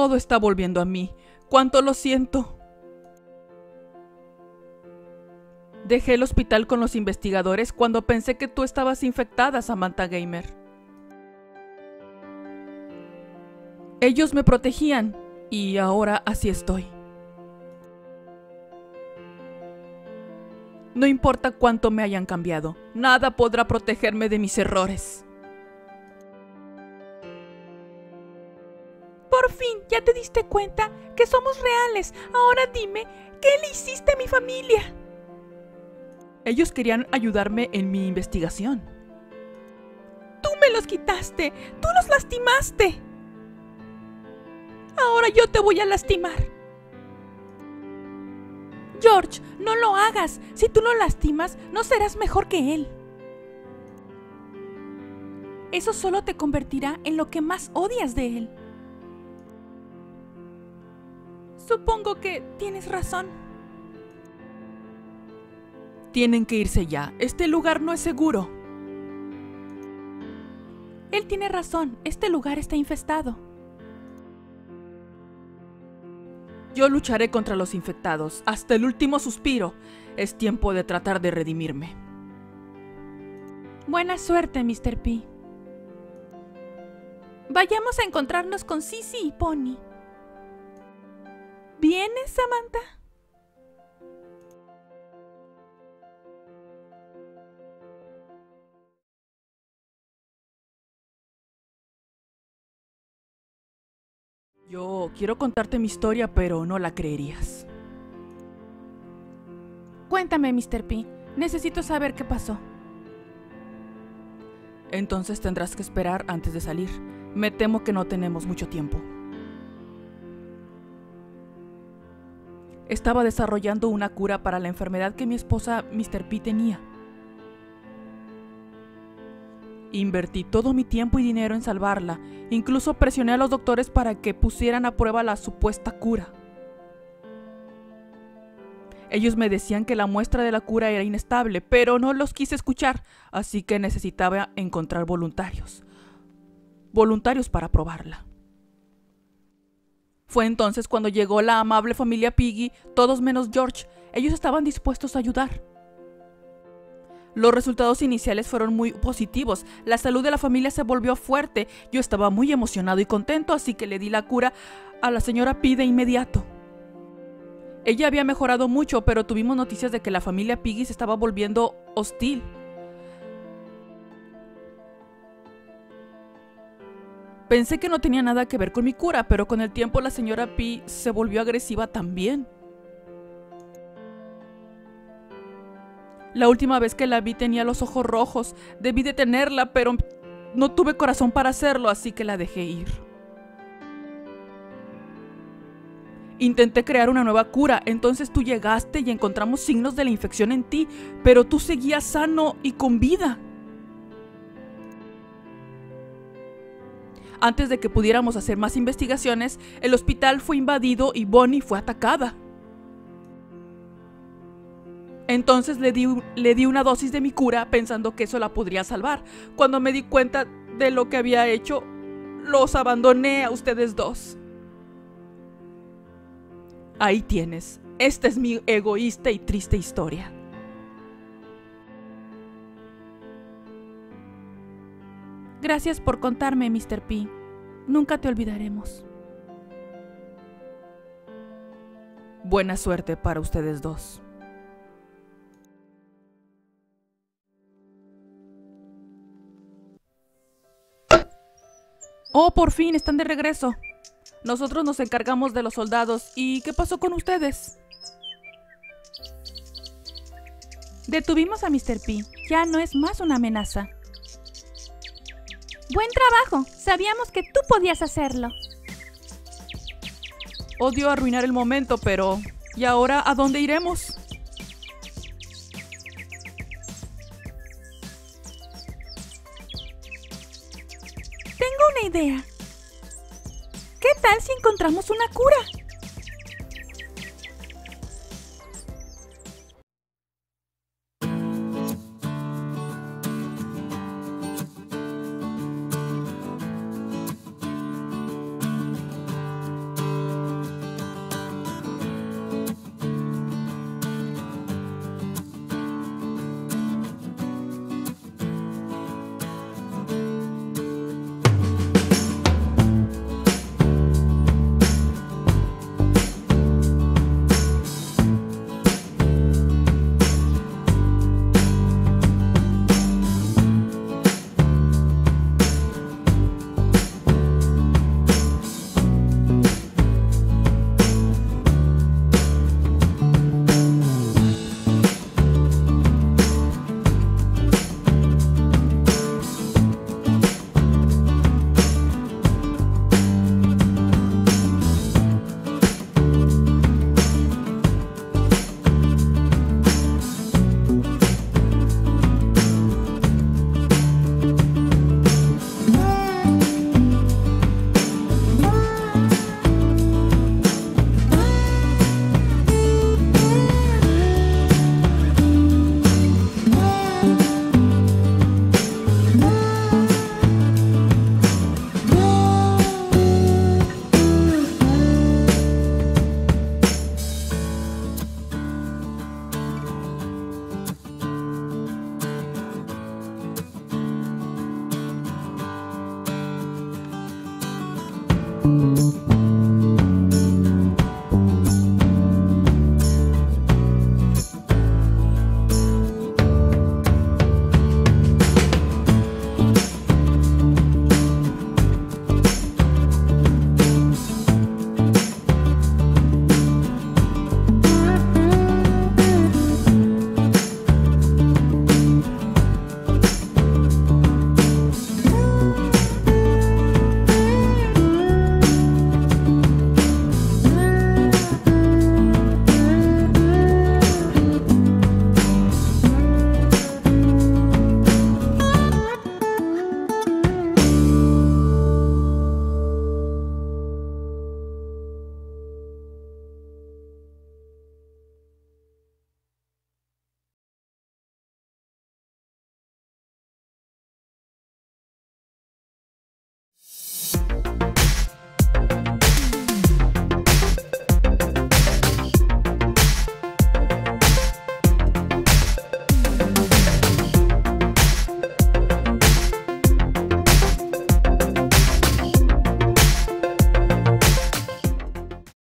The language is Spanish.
Todo está volviendo a mí. ¡Cuánto lo siento! Dejé el hospital con los investigadores cuando pensé que tú estabas infectada, Samantha Gamer. Ellos me protegían, y ahora así estoy. No importa cuánto me hayan cambiado, nada podrá protegerme de mis errores. Por fin, ya te diste cuenta que somos reales. Ahora dime, ¿qué le hiciste a mi familia? Ellos querían ayudarme en mi investigación. Tú me los quitaste, tú los lastimaste. Ahora yo te voy a lastimar. George, no lo hagas. Si tú lo lastimas, no serás mejor que él. Eso solo te convertirá en lo que más odias de él. Supongo que tienes razón. Tienen que irse ya. Este lugar no es seguro. Él tiene razón. Este lugar está infestado. Yo lucharé contra los infectados hasta el último suspiro. Es tiempo de tratar de redimirme. Buena suerte, Mr. P. Vayamos a encontrarnos con Sissy y Pony. ¿Vienes, Samantha? Yo quiero contarte mi historia, pero no la creerías. Cuéntame, Mr. P. Necesito saber qué pasó. Entonces tendrás que esperar antes de salir. Me temo que no tenemos mucho tiempo. Estaba desarrollando una cura para la enfermedad que mi esposa Mr. P tenía. Invertí todo mi tiempo y dinero en salvarla. Incluso presioné a los doctores para que pusieran a prueba la supuesta cura. Ellos me decían que la muestra de la cura era inestable, pero no los quise escuchar, así que necesitaba encontrar voluntarios. Voluntarios para probarla. Fue entonces cuando llegó la amable familia Piggy, todos menos George. Ellos estaban dispuestos a ayudar. Los resultados iniciales fueron muy positivos. La salud de la familia se volvió fuerte. Yo estaba muy emocionado y contento, así que le di la cura a la señora P de inmediato. Ella había mejorado mucho, pero tuvimos noticias de que la familia Piggy se estaba volviendo hostil. Pensé que no tenía nada que ver con mi cura, pero con el tiempo la señora P se volvió agresiva también. La última vez que la vi tenía los ojos rojos. Debí detenerla, pero no tuve corazón para hacerlo, así que la dejé ir. Intenté crear una nueva cura, entonces tú llegaste y encontramos signos de la infección en ti, pero tú seguías sano y con vida. Antes de que pudiéramos hacer más investigaciones, el hospital fue invadido y Bonnie fue atacada. Entonces le di una dosis de mi cura pensando que eso la podría salvar. Cuando me di cuenta de lo que había hecho, los abandoné a ustedes dos. Ahí tienes. Esta es mi egoísta y triste historia. Gracias por contarme, Mr. P. Nunca te olvidaremos. Buena suerte para ustedes dos. Oh, por fin, están de regreso. Nosotros nos encargamos de los soldados. ¿Y qué pasó con ustedes? Detuvimos a Mr. P. Ya no es más una amenaza. Buen trabajo. Sabíamos que tú podías hacerlo. Odio arruinar el momento, pero... ¿y ahora a dónde iremos? Tengo una idea. ¿Qué tal si encontramos una cura? Piggy.